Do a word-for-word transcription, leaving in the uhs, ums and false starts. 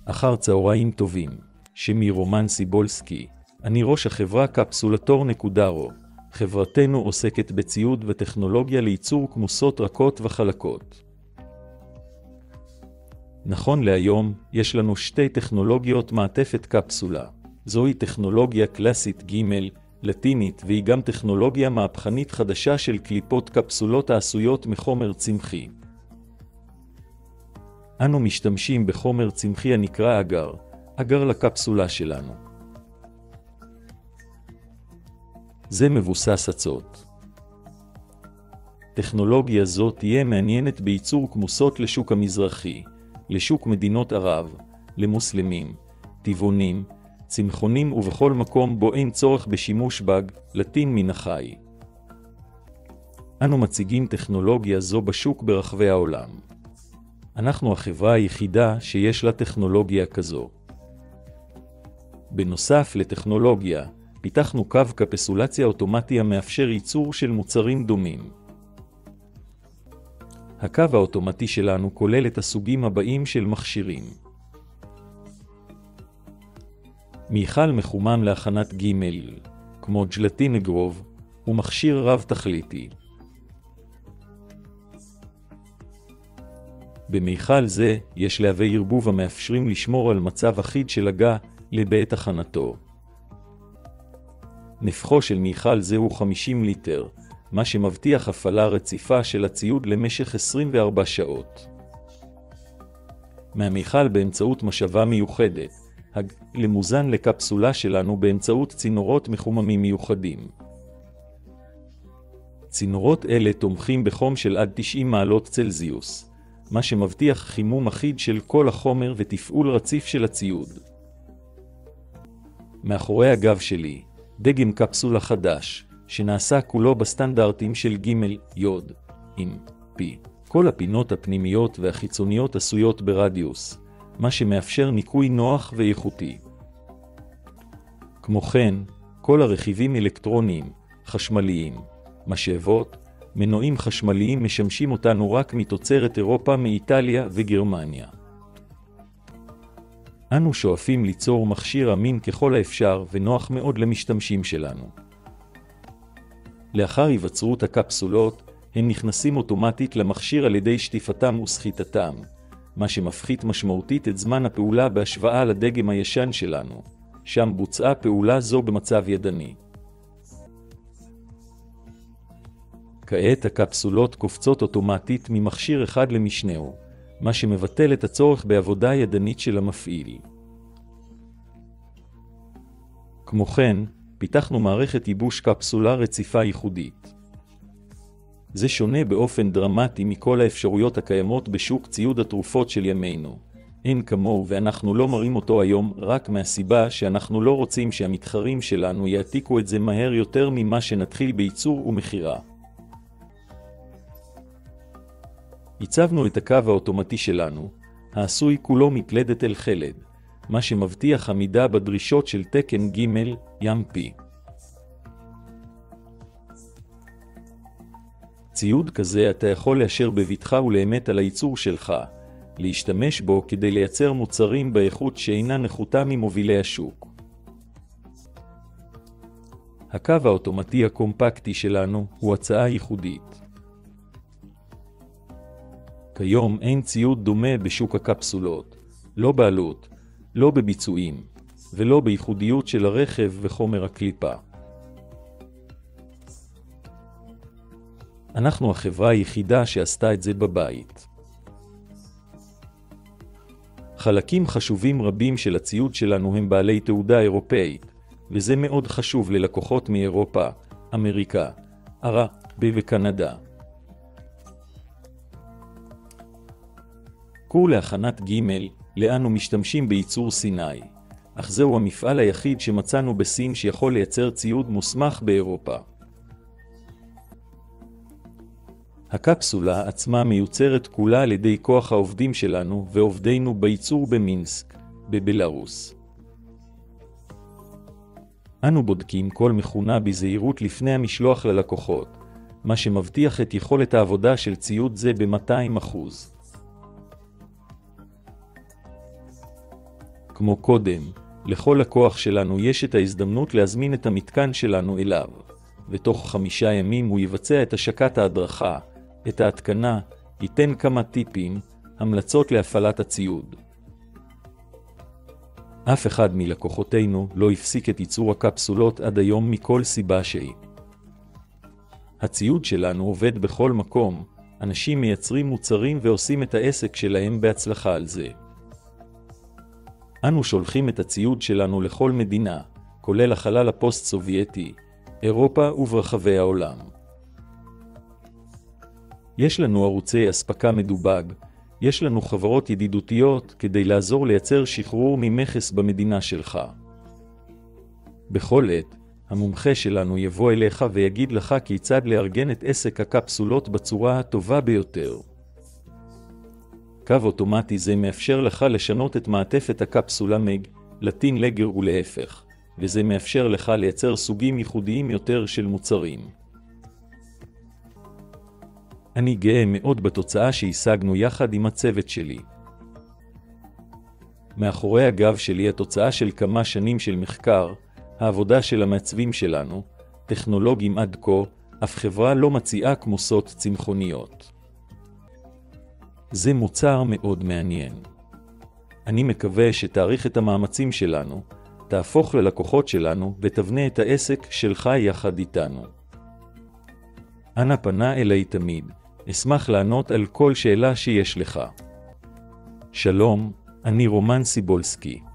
אחר צהריים טובים, שמי רומן סיבולסקי, אני ראש החברה קפסולטור נקודה רו. חברתנו עוסקת בציוד וטכנולוגיה לייצור כמוסות רכות וחלקות. נכון להיום, יש לנו שתי טכנולוגיות מעטפת קפסולה. זוהי טכנולוגיה קלאסית ג' לטינית, והיא גם טכנולוגיה מהפכנית חדשה של קליפות קפסולות העשויות מחומר צמחי. אנו משתמשים בחומר צמחי הנקרא אגר, אגר לקפסולה שלנו. זה מבוסס אצות. טכנולוגיה זו תהיה מעניינת בייצור כמוסות לשוק המזרחי, לשוק מדינות ערב, למוסלמים, טבעונים, צמחונים ובכל מקום בו אין צורך בשימוש בג, לטין מן החי. אנו מציגים טכנולוגיה זו בשוק ברחבי העולם. אנחנו החברה היחידה שיש לה טכנולוגיה כזו. בנוסף לטכנולוגיה, פיתחנו קו קפסולציה אוטומטי המאפשר ייצור של מוצרים דומים. הקו האוטומטי שלנו כולל את הסוגים הבאים של מכשירים. מיכל מחומם להכנת ג' כמו ג'לטין אגרוב, ומכשיר רב תכליתי. במיכל זה יש להווי ערבוב המאפשרים לשמור על מצב אחיד של הגה לבעת הכנתו. נפחו של מיכל זה הוא חמישים ליטר, מה שמבטיח הפעלה רציפה של הציוד למשך עשרים וארבע שעות. מהמיכל באמצעות משאבה מיוחדת, למוזן לקפסולה שלנו באמצעות צינורות מחוממים מיוחדים. צינורות אלה תומכים בחום של עד תשעים מעלות צלזיוס, מה שמבטיח חימום אחיד של כל החומר ותפעול רציף של הציוד. מאחורי הגב שלי, דגם קפסולה חדש, שנעשה כולו בסטנדרטים של ג' י' עם פי. כל הפינות הפנימיות והחיצוניות עשויות ברדיוס, מה שמאפשר ניקוי נוח ואיכותי. כמו כן, כל הרכיבים אלקטרוניים, חשמליים, משאבות, מנועים חשמליים משמשים אותנו רק מתוצרת אירופה מאיטליה וגרמניה. אנו שואפים ליצור מכשיר אמין ככל האפשר ונוח מאוד למשתמשים שלנו. לאחר היווצרות הקפסולות, הם נכנסים אוטומטית למכשיר על ידי שטיפתם וסחיטתם, מה שמפחית משמעותית את זמן הפעולה בהשוואה לדגם הישן שלנו, שם בוצעה פעולה זו במצב ידני. כעת הקפסולות קופצות אוטומטית ממכשיר אחד למשנהו, מה שמבטל את הצורך בעבודה ידנית של המפעיל. כמו כן, פיתחנו מערכת ייבוש קפסולה רציפה ייחודית. זה שונה באופן דרמטי מכל האפשרויות הקיימות בשוק ציוד התרופות של ימינו. אין כמוהו ואנחנו לא מראים אותו היום רק מהסיבה שאנחנו לא רוצים שהמתחרים שלנו יעתיקו את זה מהר יותר ממה שנתחיל בייצור ומחירה. הצבנו את הקו האוטומטי שלנו, העשוי כולו מפלדת אל חלד, מה שמבטיח עמידה בדרישות של תקן ג' ים פי. ציוד כזה אתה יכול לאשר בביתך ולאמת על הייצור שלך, להשתמש בו כדי לייצר מוצרים באיכות שאינה נחותה ממובילי השוק. הקו האוטומטי הקומפקטי שלנו הוא הצעה ייחודית. כיום אין ציוד דומה בשוק הקפסולות, לא בעלות, לא בביצועים, ולא בייחודיות של הרכב וחומר הקליפה. אנחנו החברה היחידה שעשתה את זה בבית. חלקים חשובים רבים של הציוד שלנו הם בעלי תעודה אירופאית, וזה מאוד חשוב ללקוחות מאירופה, אמריקה, ערב וקנדה. כור להכנת ג' לאנו משתמשים בייצור סיני, אך זהו המפעל היחיד שמצאנו בסין שיכול לייצר ציוד מוסמך באירופה. הקפסולה עצמה מיוצרת כולה על ידי כוח העובדים שלנו ועובדינו בייצור במינסק, בבלרוס. אנו בודקים כל מכונה בזהירות לפני המשלוח ללקוחות, מה שמבטיח את יכולת העבודה של ציוד זה ב-מאתיים אחוז. כמו קודם, לכל לקוח שלנו יש את ההזדמנות להזמין את המתקן שלנו אליו, ותוך חמישה ימים הוא יבצע את השקת ההדרכה, את ההתקנה, ייתן כמה טיפים, המלצות להפעלת הציוד. אף אחד מלקוחותינו לא הפסיק את ייצור הקפסולות עד היום מכל סיבה שהיא. הציוד שלנו עובד בכל מקום, אנשים מייצרים מוצרים ועושים את העסק שלהם בהצלחה על זה. אנו שולחים את הציוד שלנו לכל מדינה, כולל החלל הפוסט-סובייטי, אירופה וברחבי העולם. יש לנו ערוצי אספקה מדובג, יש לנו חברות ידידותיות כדי לעזור לייצר שחרור ממכס במדינה שלך. בכל עת, המומחה שלנו יבוא אליך ויגיד לך כיצד לארגן את עסק הקפסולות בצורה הטובה ביותר. קו אוטומטי זה מאפשר לך לשנות את מעטפת הקפסולה מג, לטין לגר ולהפך, וזה מאפשר לך לייצר סוגים ייחודיים יותר של מוצרים. אני גאה מאוד בתוצאה שהשגנו יחד עם הצוות שלי. מאחורי הגב שלי התוצאה של כמה שנים של מחקר, העבודה של המעצבים שלנו, טכנולוגים עד כה, אף חברה לא מציעה כמוסות צמחוניות. זה מוצר מאוד מעניין. אני מקווה שתאריך את המאמצים שלנו, תהפוך ללקוחות שלנו ותבנה את העסק שלך יחד איתנו. אנא פנה אליי תמיד, אשמח לענות על כל שאלה שיש לך. שלום, אני רומן סיבולסקי.